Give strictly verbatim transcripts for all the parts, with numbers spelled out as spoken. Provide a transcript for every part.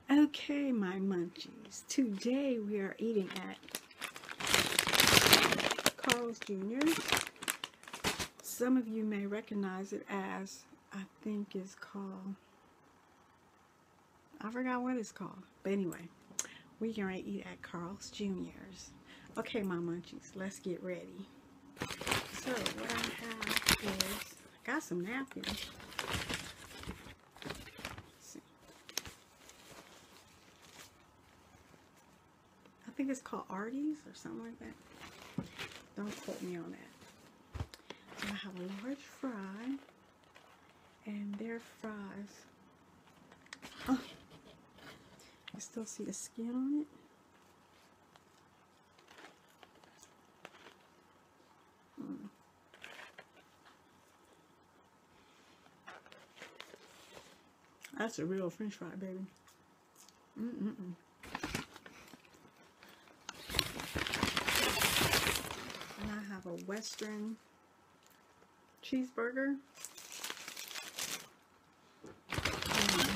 Okay, my munchies. Today we are eating at Carl's Junior Some of you may recognize it as, I think it's called, I forgot what it's called. But anyway, we're going to eat at Carl's Junior's. Okay, my munchies, let's get ready. So what I have is, I got some napkins. I think it's called Artie's or something like that. Don't quote me on that. So I have a large fry, and their fries. Oh, you still see the skin on it? Mm. That's a real French fry, baby. Mm-mm-mm. And I have a Western cheeseburger. Um,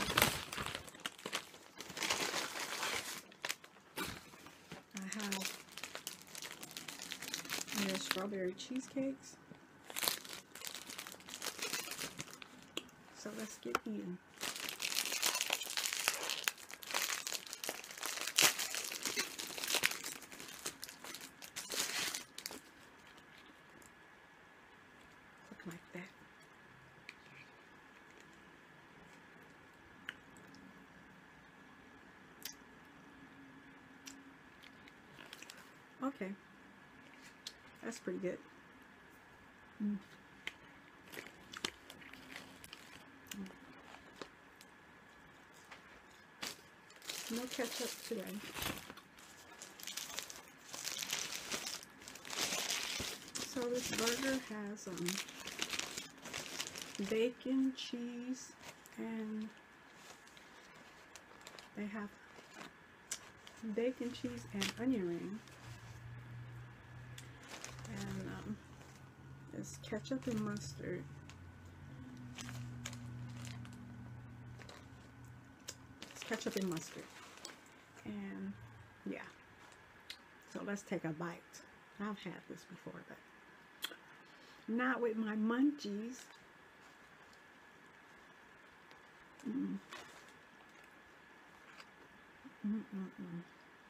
I have their strawberry cheesecakes. So let's get eating. Like that. Okay, that's pretty good. Mm. No ketchup today. So this burger has um, bacon, cheese, and they have bacon, cheese, and onion ring. And um, there's ketchup and mustard. It's ketchup and mustard. And yeah. So let's take a bite. I've had this before, but not with my munchies. Mm. Mm -mm -mm.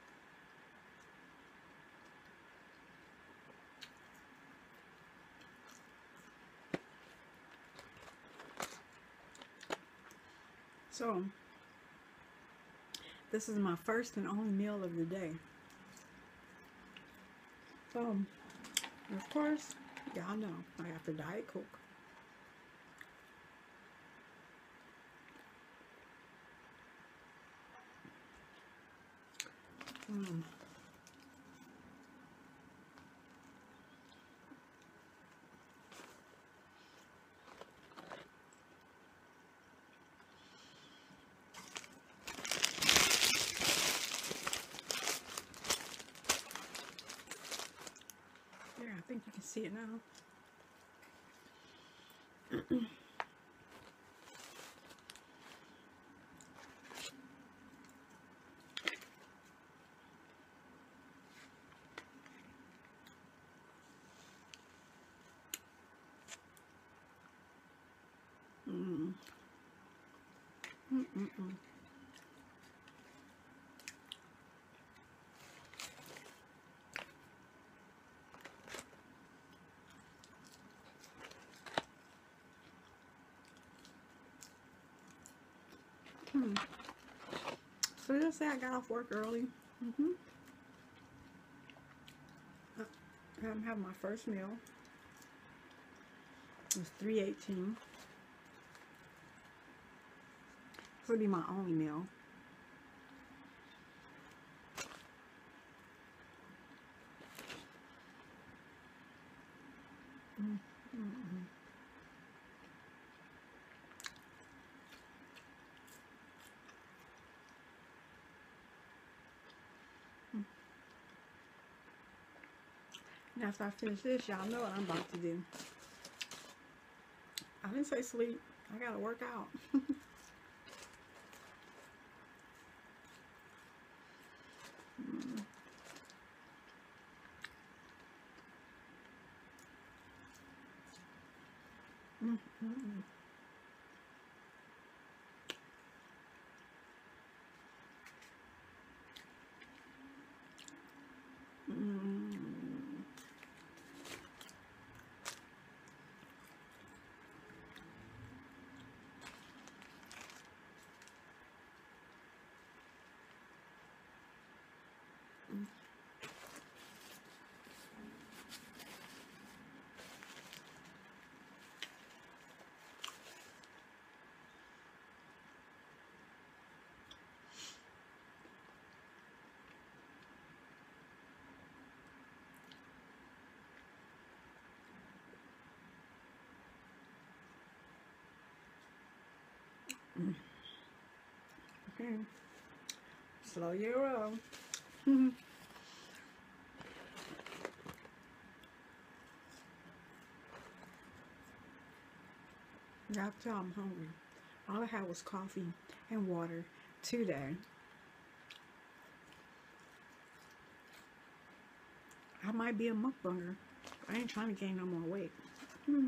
So, this is my first and only meal of the day. So, of course, y'all know I have to Diet Coke. Mm. There, I think you can see it now. Mm. Mm -mm -mm. Hmm. So just say I got off work early. Mm-hmm. I'm having my first meal. It was three eighteen. This will be my only meal. Mm -mm. Mm. And after I finish this, y'all know what I'm about to do. I didn't say sleep. I gotta work out. Mm. Okay. Slow your roll. Y'all tell I'm hungry. All I had was coffee and water today. I might be a mukbanger. I ain't trying to gain no more weight. Mm.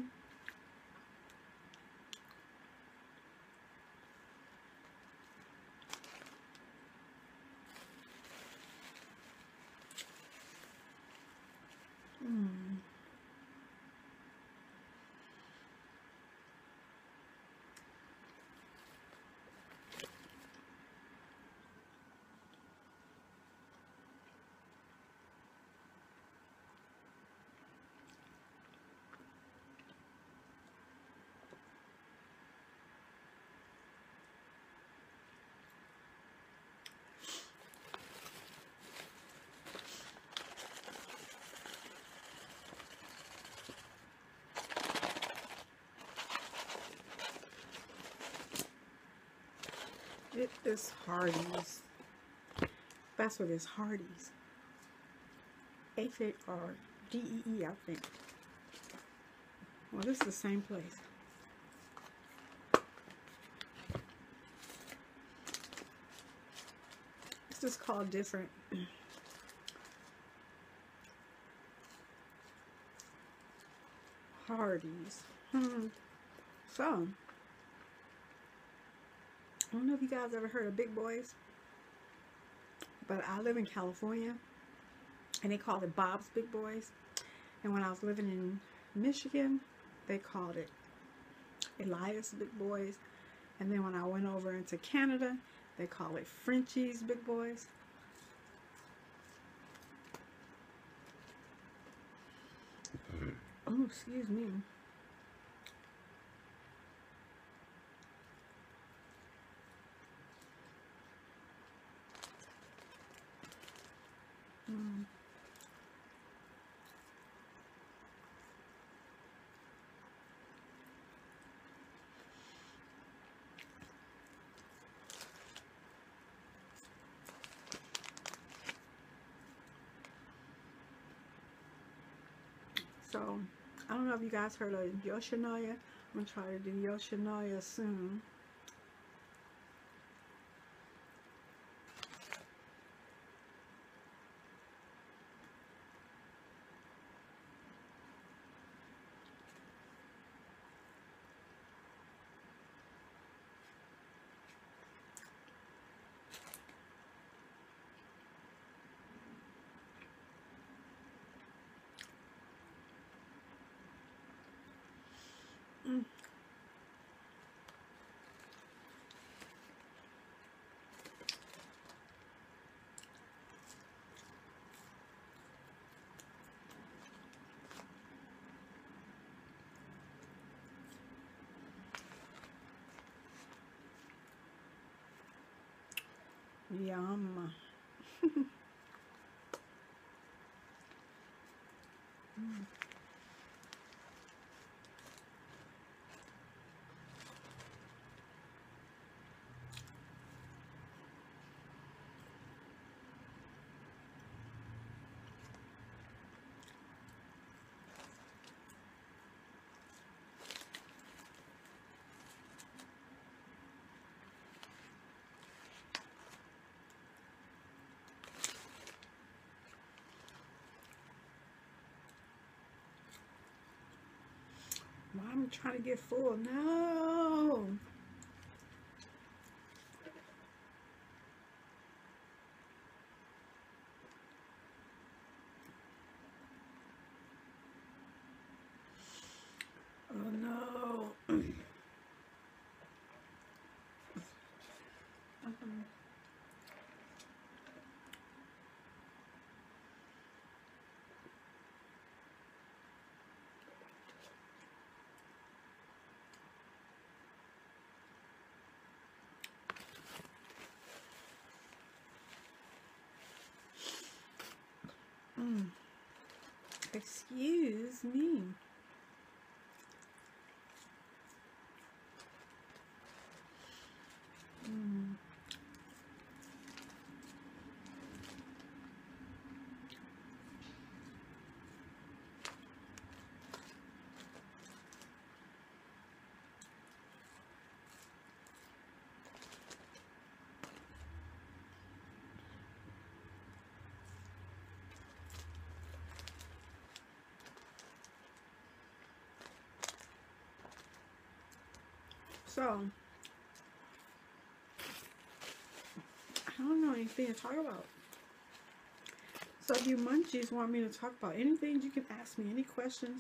Mm. It is Hardee's. That's what it is, Hardee's. H A R D E E, I think. Well, this is the same place. It's just called different. Hardee's. Hmm. So, I don't know if you guys ever heard of Big Boys, but I live in California, and they call it Bob's Big Boys. And when I was living in Michigan, they called it Elias Big Boys. And then when I went over into Canada, they call it Frenchie's Big Boys. Oh, excuse me. Mm. So, I don't know if you guys heard of Yoshinoya. I'm going to try to do Yoshinoya soon. Mm. Yum. Mm. Why am I trying to get full? No. Oh no. uh-huh. Mm. Excuse me. So, I don't know anything to talk about. So if you munchies want me to talk about anything, you can ask me any questions.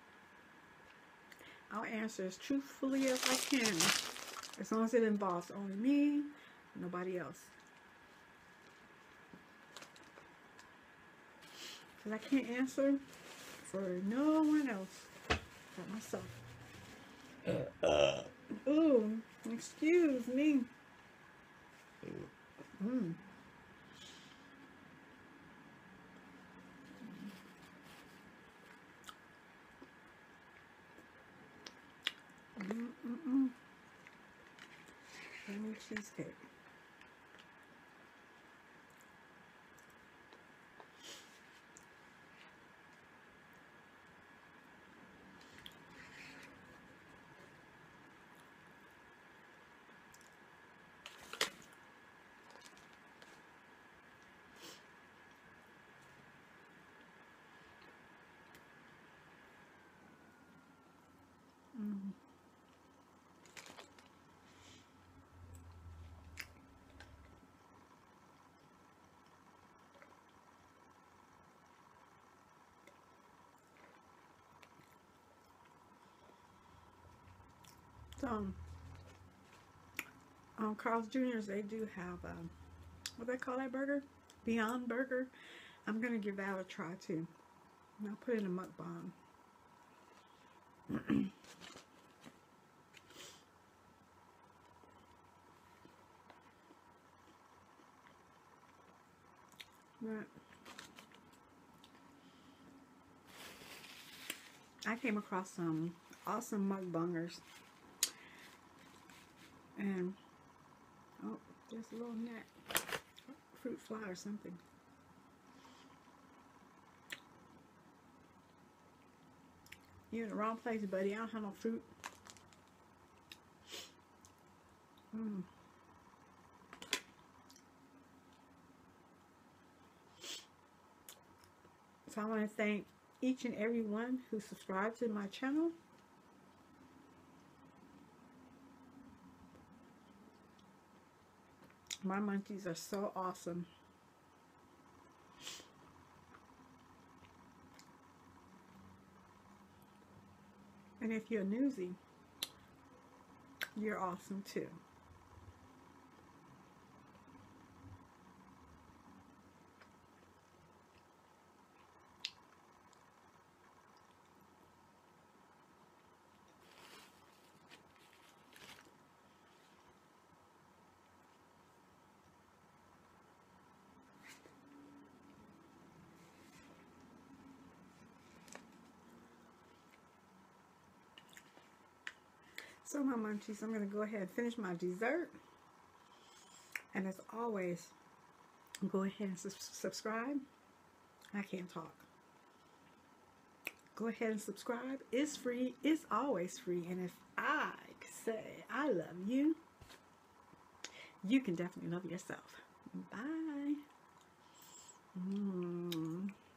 I'll answer as truthfully as I can, as long as it involves only me, nobody else. Because I can't answer for no one else but myself. Uh, uh. Ooh, excuse me. Mm. Mm-mm-mm. Lemon cheesecake. Mm. So, um, Carl's Junior's, they do have, um, what do they call that burger? Beyond Burger. I'm going to give that a try too. And I'll put it in a mukbang. But I came across some awesome mukbangers. And, oh, there's a little net. Fruit fly or something. You're in the wrong place, buddy. I don't have no fruit. Mm. So I want to thank each and every one who subscribes to my channel. My munchies are so awesome. And if you're a newsie, you're awesome too. So my munchies, I'm going to go ahead and finish my dessert. And as always, go ahead and su subscribe. I can't talk. Go ahead and subscribe. It's free. It's always free. And if I say I love you, you can definitely love yourself. Bye. Mm.